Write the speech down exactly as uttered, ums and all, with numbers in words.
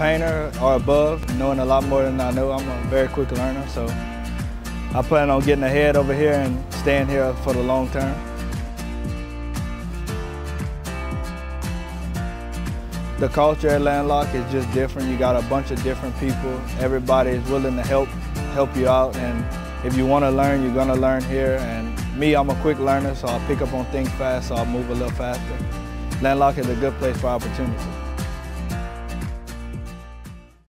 painter or above, knowing a lot more than I know. I'm a very quick learner, so I plan on getting ahead over here and staying here for the long term. The culture at Landlock is just different. You got a bunch of different people. Everybody is willing to help, help you out, and if you want to learn, you're going to learn here. And me, I'm a quick learner, so I'll pick up on things fast, so I'll move a little faster. Landlock is a good place for opportunity.